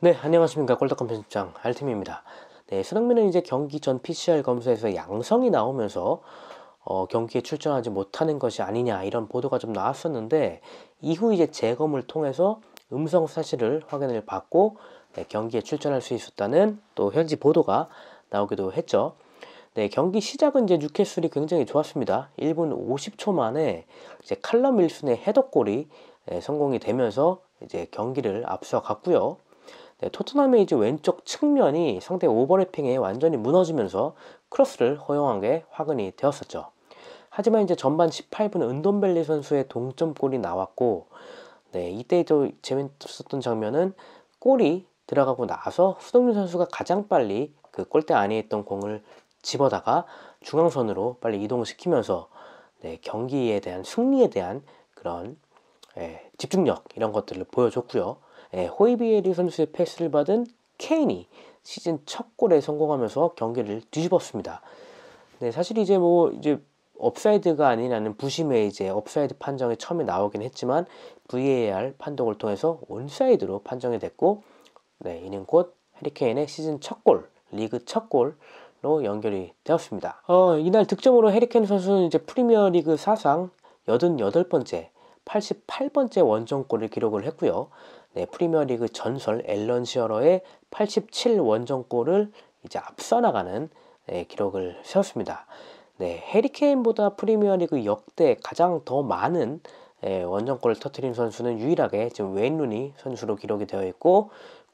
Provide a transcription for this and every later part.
네, 안녕하십니까. 꼴떡한 편집장 알팀입니다. 네, 손흥민은 이제 경기 전 PCR 검사에서 양성이 나오면서 경기에 출전하지 못하는 것이 아니냐 이런 보도가 좀 나왔었는데, 이후 이제 재검을 통해서 음성 사실을 확인을 받고 경기에 출전할 수 있었다는 또 현지 보도가 나오기도 했죠. 네, 경기 시작은 이제 뉴캐슬이 굉장히 좋았습니다. 1분 50초 만에 이제 칼럼 윌슨의 헤더골이 성공이 되면서 이제 경기를 앞서갔고요. 네, 토트넘의 이제 왼쪽 측면이 상대 오버래핑에 완전히 무너지면서 크로스를 허용한 게 화근이 되었었죠. 하지만 이제 전반 18분 은돈벨리 선수의 동점골이 나왔고, 네, 이때 또 재밌었던 장면은 골이 들어가고 나서 손흥민 선수가 가장 빨리 그 골대 안에 있던 공을 집어다가 중앙선으로 빨리 이동을 시키면서 네, 경기에 대한 승리에 대한 그런 집중력 이런 것들을 보여줬고요. 호이비에리 선수의 패스를 받은 케인이 시즌 첫 골에 성공하면서 경기를 뒤집었습니다. 네, 사실 이제 업사이드가 아니라는 부심의 이제 업사이드 판정이 처음에 나오긴 했지만 VAR 판독을 통해서 온사이드로 판정이 됐고, 네, 이는 곧 해리케인의 시즌 첫 골, 리그 첫 골로 연결이 되었습니다. 이날 득점으로 해리케인 선수는 이제 프리미어리그 사상 88번째, 88번째 원정골을 기록을 했고요. 네, 프리미어리그 전설 앨런 시어러의 87 원정골을 이제 앞서 나가는 기록을 세웠습니다. 네, 해리케인보다 프리미어리그 역대 가장 더 많은 원정골을 터뜨린 선수는 유일하게 지금 웨인 루니 선수로 기록이 되어 있고,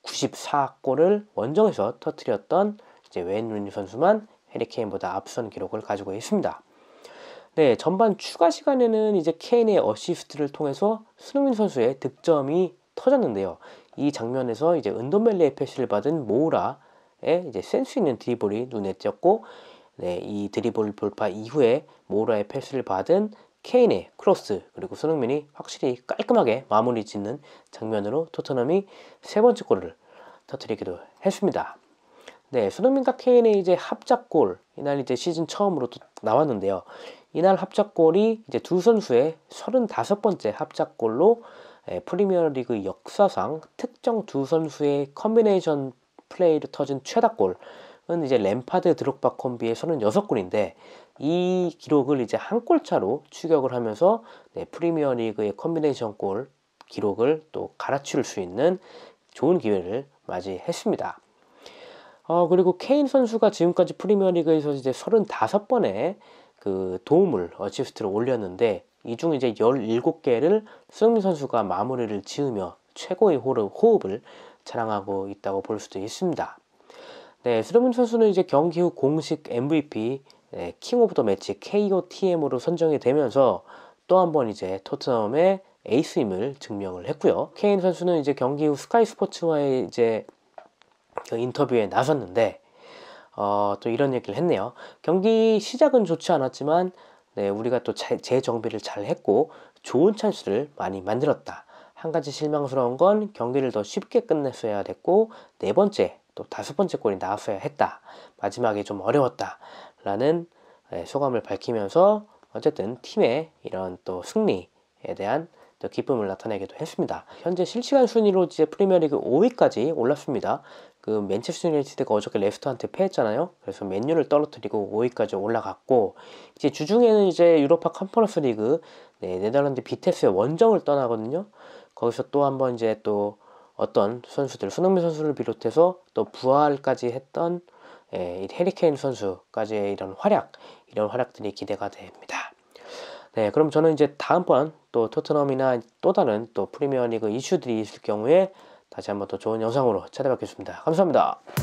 94골을 원정에서 터뜨렸던 이제 웨인 루니 선수만 해리케인보다 앞선 기록을 가지고 있습니다. 네, 전반 추가 시간에는 이제 케인의 어시스트를 통해서 손흥민 선수의 득점이 터졌는데요. 이 장면에서 이제 은돈벨리의 패스를 받은 모우라의 이제 센스 있는 드리블이 눈에 띄었고, 네, 이 드리블 돌파 이후에 모우라의 패스를 받은 케인의 크로스, 그리고 손흥민이 확실히 깔끔하게 마무리 짓는 장면으로 토트넘이 세 번째 골을 터뜨리기도 했습니다. 네, 손흥민과 케인의 이제 합작골, 이날 이제 시즌 처음으로 또 나왔는데요. 이날 합작골이 이제 두 선수의 35번째 합작골로 프리미어리그 역사상 특정 두 선수의 컨비네이션 플레이로 터진 최다골은 이제 램파드 드록바 콤비의 36골인데, 이 기록을 이제 한 골차로 추격을 하면서 프리미어리그의 컨비네이션 골 기록을 또 갈아치울 수 있는 좋은 기회를 맞이했습니다. 그리고 케인 선수가 지금까지 프리미어리그에서 이제 35번의 그 도움을 어시스트를 올렸는데, 이 중 이제 17개를 손흥민 선수가 마무리를 지으며 최고의 호흡을 자랑하고 있다고 볼 수도 있습니다. 네, 손흥민 선수는 이제 경기 후 공식 MVP, 킹 오브 더 매치 KOTM으로 선정이 되면서 또 한 번 이제 토트넘의 에이스임을 증명을 했고요. 케인 선수는 이제 경기 후 스카이 스포츠와의 이제 그 인터뷰에 나섰는데, 또 이런 얘기를 했네요. 경기 시작은 좋지 않았지만 우리가 또 재정비를 잘 했고 좋은 찬스를 많이 만들었다. 한 가지 실망스러운 건 경기를 더 쉽게 끝냈어야 됐고, 네 번째 또 다섯 번째 골이 나왔어야 했다. 마지막에 좀 어려웠다 라는 소감을 밝히면서 어쨌든 팀의 이런 또 승리에 대한 또 기쁨을 나타내기도 했습니다. 현재 실시간 순위로 이제 프리미어리그 5위까지 올랐습니다. 그 맨체스터 유나이티드가 어저께 레스터한테 패했잖아요. 그래서 맨유를 떨어뜨리고 5위까지 올라갔고, 이제 주중에는 이제 유로파 컨퍼런스 리그 네덜란드 비테스의 원정을 떠나거든요. 거기서 또 한번 이제 또 어떤 선수들, 손흥민 선수를 비롯해서 또 부활까지 했던 해리케인 선수까지의 이런 활약들이 기대가 됩니다. 네, 그럼 저는 이제 다음번 또 토트넘이나 또 다른 또 프리미어리그 이슈들이 있을 경우에 다시 한번 더 좋은 영상으로 찾아뵙겠습니다. 감사합니다.